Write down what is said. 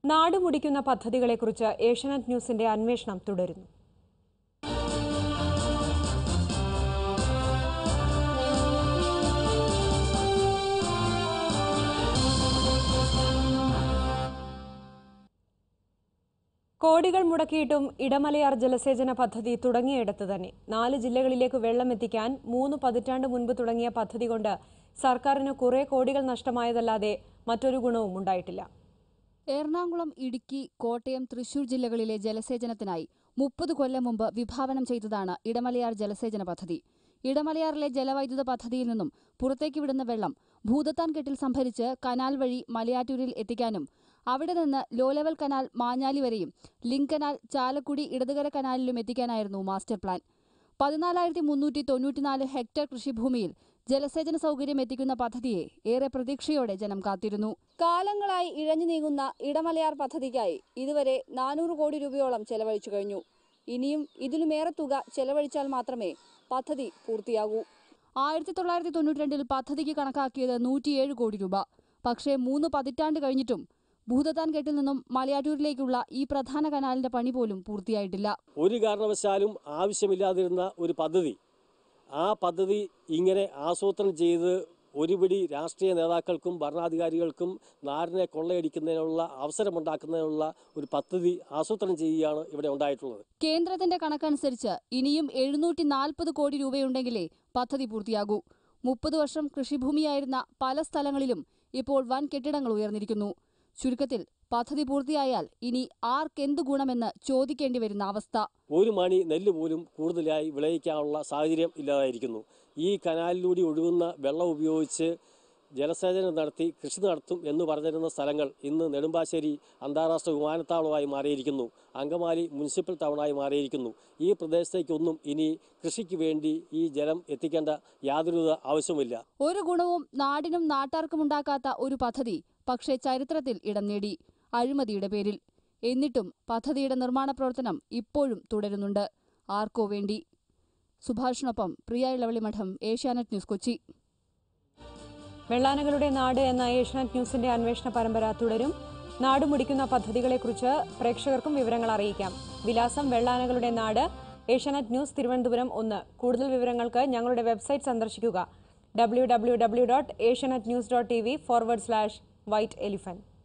നാട് മുടിക്കുന്ന പദ്ധതികളെക്കുറിച്ച് ഏഷ്യാനെറ്റ് ന്യൂസിന്റെ അന്വേഷണം തുടരുന്നു. കോടികൾ മുടക്കിയിട്ടും ഇടമലയാർ ജലസേചന പദ്ധതി തുടങ്ങിയിടത്ത് തന്നെ 4 ജില്ലകളിലേക്ക് വെള്ളം എത്തിക്കാൻ 3 പതിറ്റാണ്ട് മുൻപ് തുടങ്ങിയ പദ്ധതി കൊണ്ട് സർക്കാരിന് കുറെ കോടികൾ നഷ്ടമായതല്ലാതെ മറ്റൊരു ഗുണവും ഉണ്ടായിട്ടില്ല. എറണാകുളം, ഇടുക്കി, കോട്ടയം, തൃശൂർ ജില്ലകളിലെ ജലസേചനത്തിനായി 30 കൊല്ലം മുമ്പ് വിഭാവനം ചെയ്തതാണ് ഇടമലയാർ ജലസേചന പദ്ധതി. ഇടമലയാറിലെ ജലവൈദ്യുത പദ്ധതിയിൽ നിന്നും പുറത്തേക്ക് വിടുന്ന വെള്ളം ഭൂതത്താൻ കെട്ടിൽ സംഭരിച്ച് കനാൽ വഴി മലയാറ്റൂരിൽ എത്തിക്കാനും അവിടെ നിന്ന് ലോ ലെവൽ കനാൽ മാഞ്ഞാലി വരെയും ലിങ്ക് കനാൽ ചാലക്കുടി ഇടതുകര കനാലിലും എത്തിക്കാനായിരുന്നു മാസ്റ്റർ പ്ലാൻ. 14,394 ഹെക്ടർ കൃഷിഭൂമിയിൽ ജലസേചന സൗകര്യം എത്തിക്കുന്ന പദ്ധതിയെ ഏറെ പ്രതീക്ഷയോടെ ജനം കാത്തിരുന്നു. കാലങ്ങളായി ഇഴഞ്ഞു നീങ്ങുന്ന ഇടമലയാർ പദ്ധതിക്കായി ഇതുവരെ 400 കോടി രൂപയോളം ചെലവഴിച്ചു കഴിഞ്ഞു. ഇനിയും ഇതിലുമേറെ തുക ചെലവഴിച്ചാൽ മാത്രമേ പദ്ധതി പൂർത്തിയാകൂ. 1992 പദ്ധതിക്ക് കണക്കാക്കിയത് 107 കോടി രൂപ. പക്ഷേ 3 പതിറ്റാണ്ട് കഴിഞ്ഞിട്ടും ഭൂതത്താൻ കെട്ടിൽ നിന്നും മലയാറ്റൂരിലേക്കുള്ള ഈ പ്രധാന കനാലിന്റെ പണി പോലും പൂർത്തിയായിട്ടില്ല. ഒരു കാരണവശാലും ആവശ്യമില്ലാതിരുന്ന ഒരു പദ്ധതി, ആ പദ്ധതി ഇങ്ങനെ ആസൂത്രണം ചെയ്ത് ഒരുപിടി രാഷ്ട്രീയ നേതാക്കൾക്കും ഭരണാധികാരികൾക്കും നാടിനെ കൊള്ളയടിക്കുന്നതിനുള്ള അവസരമുണ്ടാക്കുന്നതിനുള്ള ഒരു പദ്ധതി ആസൂത്രണം ചെയ്യുകയാണ് ഇവിടെ ഉണ്ടായിട്ടുള്ളത്. കേന്ദ്രത്തിന്റെ കണക്കനുസരിച്ച് ഇനിയും 740 കോടി രൂപയുണ്ടെങ്കിലേ പദ്ധതി പൂർത്തിയാകൂ. 30 വർഷം കൃഷിഭൂമിയായിരുന്ന പല സ്ഥലങ്ങളിലും ഇപ്പോൾ വൻ കെട്ടിടങ്ങൾ ഉയർന്നിരിക്കുന്നു. ചുരുക്കത്തിൽ പദ്ധതി പൂർത്തിയായാൽ ഇനി ആർക്കെന്തു ഗുണമെന്ന് ചോദിക്കേണ്ടി വരുന്ന അവസ്ഥ. ഒരു മണി നെല്ല് പോലും കൂടുതലായി വിളയിക്കാനുള്ള സാഹചര്യം ഇല്ലാതായിരിക്കുന്നു. ഈ കനാലിലൂടെ ഒഴുകുന്ന വെള്ളം ഉപയോഗിച്ച് ജലസേചനം നടത്തി കൃഷി നടത്തും എന്ന് പറഞ്ഞിരുന്ന സ്ഥലങ്ങൾ ഇന്ന് നെടുമ്പാശ്ശേരി അന്താരാഷ്ട്ര വിമാനത്താവളമായി മാറിയിരിക്കുന്നു. അങ്കമാലി മുനിസിപ്പൽ ടൗണായി മാറിയിരിക്കുന്നു. ഈ പ്രദേശത്തേക്കൊന്നും ഇനി കൃഷിക്ക് വേണ്ടി ഈ ജലം എത്തിക്കേണ്ട യാതൊരു ആവശ്യമില്ല. ഒരു ഗുണവും നാടിനും നാട്ടാർക്കും ഉണ്ടാക്കാത്ത ഒരു പദ്ധതി പക്ഷേ ചരിത്രത്തിൽ ഇടം നേടി, അഴിമതിയുടെ പേരിൽ. എന്നിട്ടും പദ്ധതിയുടെ നിർമ്മാണ പ്രവർത്തനം ഇപ്പോഴും തുടരുന്നുണ്ട്. ആർക്കോ വേണ്ടി. സുഭാഷിനൊപ്പം പ്രിയ ഇളവളിമഠം, ഏഷ്യാനെറ്റ് ന്യൂസ്, കൊച്ചി. വെള്ളാനകളുടെ നാട് എന്ന ഏഷ്യാനെറ്റ് ന്യൂസിന്റെ അന്വേഷണ പരമ്പര തുടരും. നാട് മുടിക്കുന്ന പദ്ധതികളെക്കുറിച്ച് പ്രേക്ഷകർക്കും വിവരങ്ങൾ അറിയിക്കാം. വിലാസം: വെള്ളാനകളുടെ നാട്, ഏഷ്യാനെറ്റ് ന്യൂസ്, തിരുവനന്തപുരം 1. കൂടുതൽ വിവരങ്ങൾക്ക് ഞങ്ങളുടെ വെബ്സൈറ്റ് സന്ദർശിക്കുക www.asianetnews.tv/white elephant.